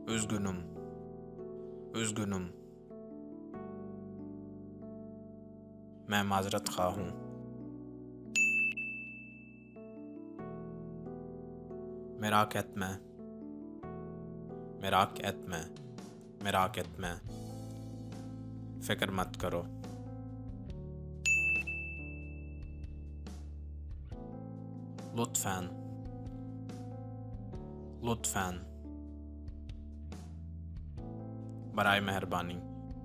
Üzgünüm. Üzgünüm. मैं माजरत खा हूँ. merak etme. merak etme. merak etme. फिक्र मत करो. lütfen. lütfen. बराए मेहरबानी.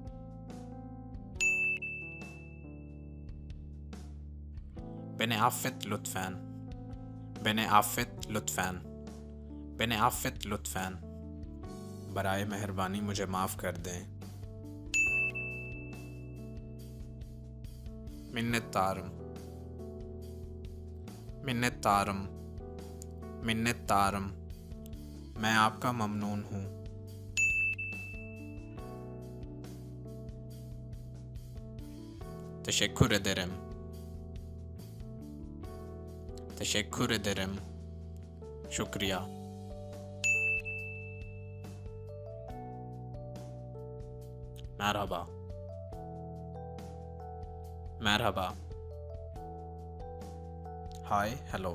Beni affet lütfen. Beni affet lütfen. Beni affet lütfen. बराए मेहरबानी मुझे माफ़ कर दें. मिन्नतदारम. मिन्नतदारम. मिन्नतदारम. मैं आपका ममनून हूँ. Teşekkür ederim. Teşekkür ederim. Şükriya. Merhaba. Merhaba. Hi, hello.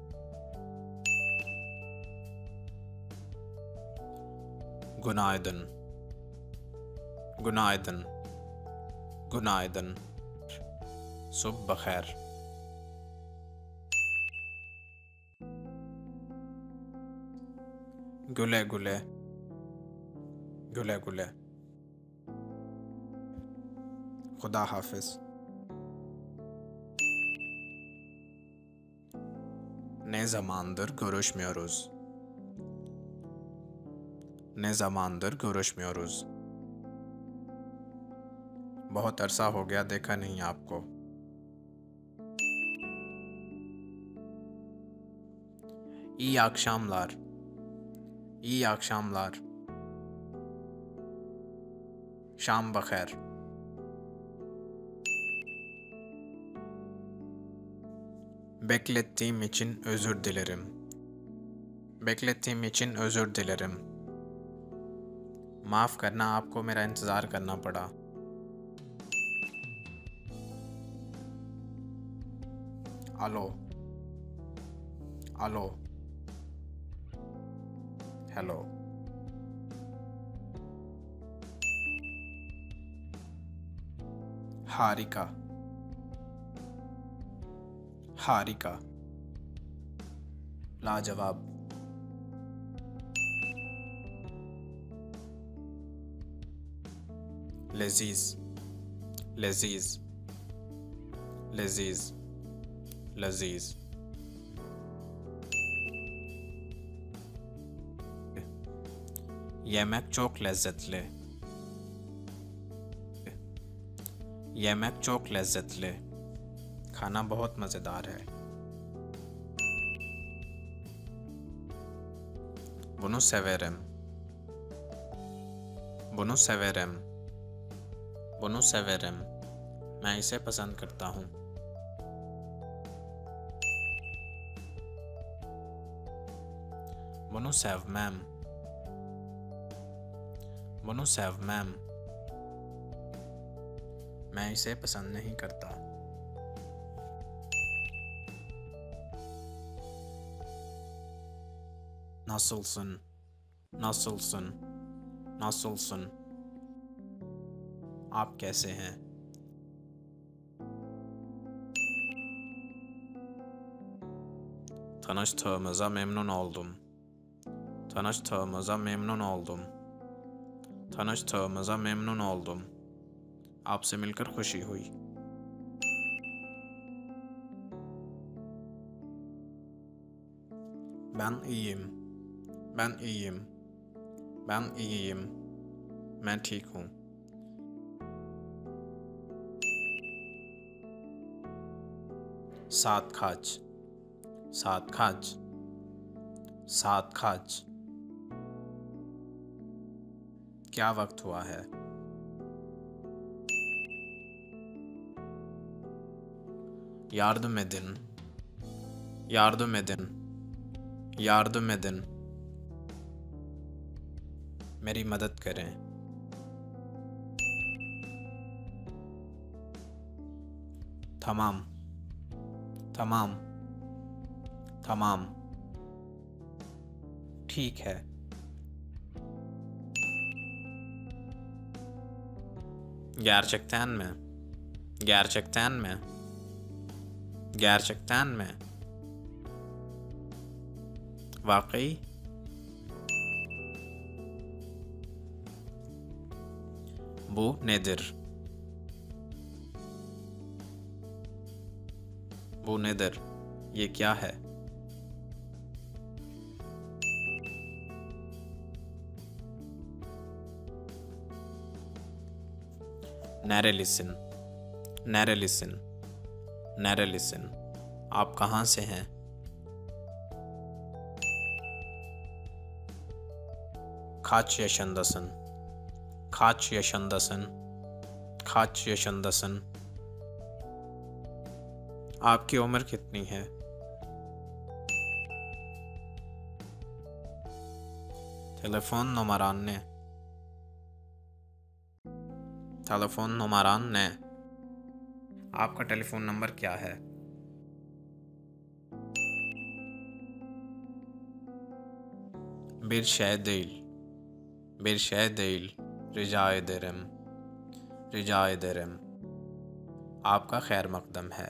Günaydın. Günaydın. Günaydın. सुबह बखैर. गुले गुले. गुले गुले. खुदा हाफिज. Ne zamandır görüşmüyoruz. Ne zamandır görüşmüyoruz. बहुत अरसा हो गया देखा नहीं आपको. İyi akşamlar. İyi akşamlar. Şam bakher. Beklettiğim için özür dilerim. Beklettiğim için özür dilerim. माफ़ करना आपको मेरा इंतज़ार करना पड़ा. Alo. Alo. Hello. Harika. Harika. लाजवाब. लजीज. लजीज. लजीज. लजीज. Yemek çok lezzetli. Yemek çok lezzetli. खाना बहुत मज़ेदार है. Bunu severim. Bunu severim. Bunu severim. मैं इसे पसंद करता हूँ. Bunu sevmem. Bunu sevmem. मैं इसे पसंद नहीं करता. Nasılsın? Nasılsın? Nasılsın? आप कैसे हैं? Tanıştığımıza memnun oldum. Tanıştığımıza memnun oldum. tanıştığımıza memnun oldum. आपसे मिलकर खुशी हुई. Ben iyiyim. Ben iyiyim. Ben iyiyim. मैं ठीक हूँ. सात खाच. सात खाच. सात खाच. क्या वक्त हुआ है? Yardım edin. Yardım edin. Yardım edin. मेरी मदद करें। तमाम, तमाम, तमाम। ठीक है। gerçekten में, gerçekten में, gerçekten में। वाकई। Bu nedir? Bu nedir? ये क्या है? Nerelisin? Nerelisin? Nerelisin? आप कहाँ से हैं? Kaç yaşındasın? Kaç yaşındasın? Kaç yaşındasın? आपकी उम्र कितनी है? Telefon numaran ne? Telefon numaran ne? आपका टेलीफोन नंबर क्या है? Bir şey değil. Bir şey değil. Rica ederim. Rica ederim. आपका खैर मकदम है।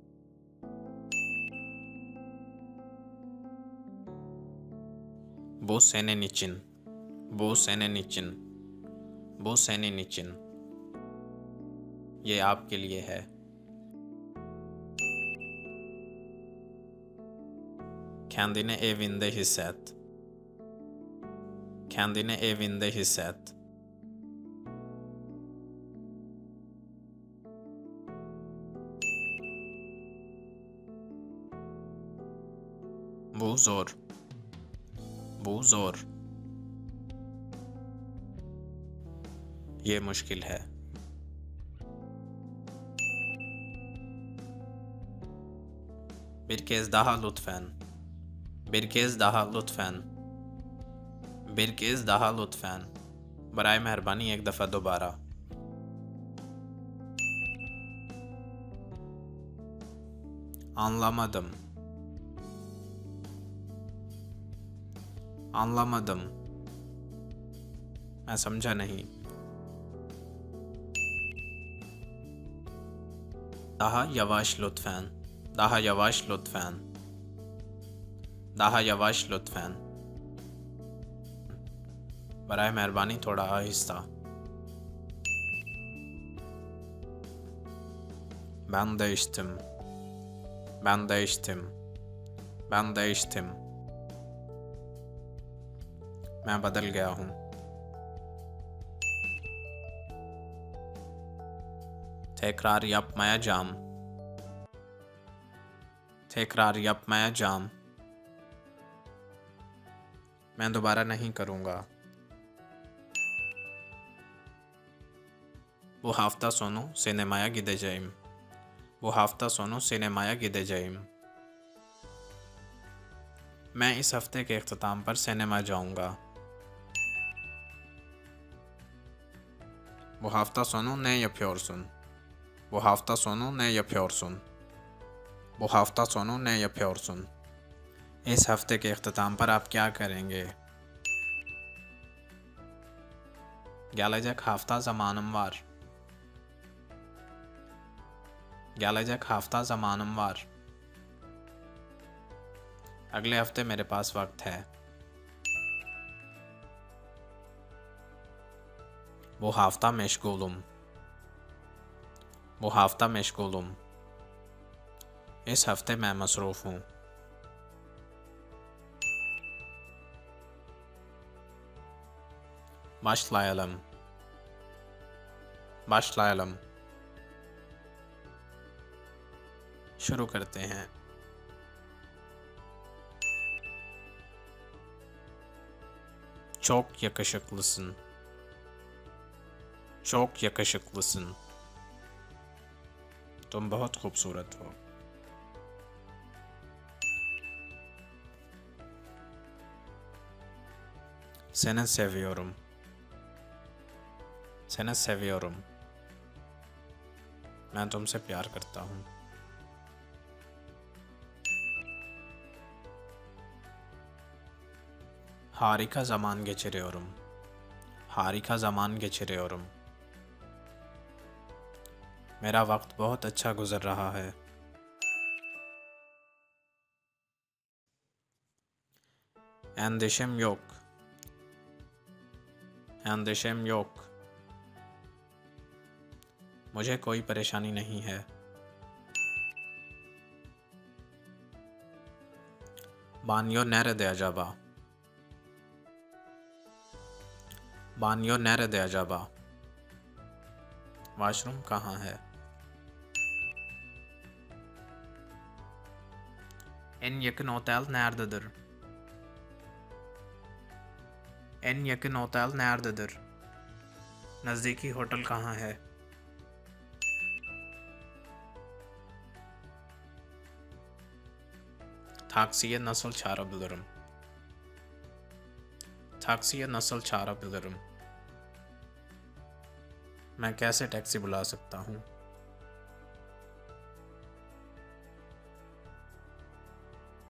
Bu senin için. Bu senin için. Bu senin için. ये आपके लिए है। Kendini evinde hisset. Kendini evinde hisset. Bu zor. Bu zor. ये मुश्किल है। Bir kez daha lütfen. Bir kez daha lütfen. Bir kez daha lütfen. बराए मेहरबानी एक दफ़ा दोबारा। Anlamadım. Anlamadım. मैं समझा नहीं। Daha yavaş lütfen. Daha yavaş lütfen. Daha yavaş lütfen. बराए मेहरबानी थोड़ा आहिस्ता। Ben değiştim. Ben değiştim. Ben değiştim. मैं बदल गया हूँ। Tekrar yapmayacağım. Tekrar yapmayacağım. मैं दोबारा नहीं करूँगा। Bu hafta sonu sinemaya gideceğim. Bu hafta sonu sinemaya gideceğim. मैं इस हफ्ते के इख्तिताम पर सिनेमा जाऊँगा। Bu hafta sonu ne yapıyorsun? Bu hafta sonu ne yapıyorsun? Bu hafta sonu ne yapıyorsun? इस हफ्ते के इख्तिताम पर आप क्या करेंगे? Gelecek hafta zamanım var. Gelecek hafta zamanım var. अगले हफ्ते मेरे पास वक्त है। Bu hafta meşgulum. Bu hafta meşgulum. इस हफ्ते मैं मसरूफ़ हूँ। Başlayalım. Başlayalım. शुरू करते हैं। Çok yakışıklısın. Çok yakışıklısın. तुम बहुत खूबसूरत हो। Seni seviyorum. Seni seviyorum. मैं तुमसे प्यार करता हूँ. Harika zaman geçiriyorum. Harika zaman geçiriyorum. मेरा वक्त बहुत अच्छा गुजर रहा है. Endişem yok. Endişem yok. मुझे कोई परेशानी नहीं है. Banyo nerede acaba? Banyo nerede acaba? Washroom कहाँ है? En yakın otel nerededir? En yakın otel nerededir? नज़दीकी होटल कहाँ है? Taksiye nasıl çağırabilirim? Taksiye nasıl çağırabilirim? मैं कैसे टैक्सी बुला सकता हूँ?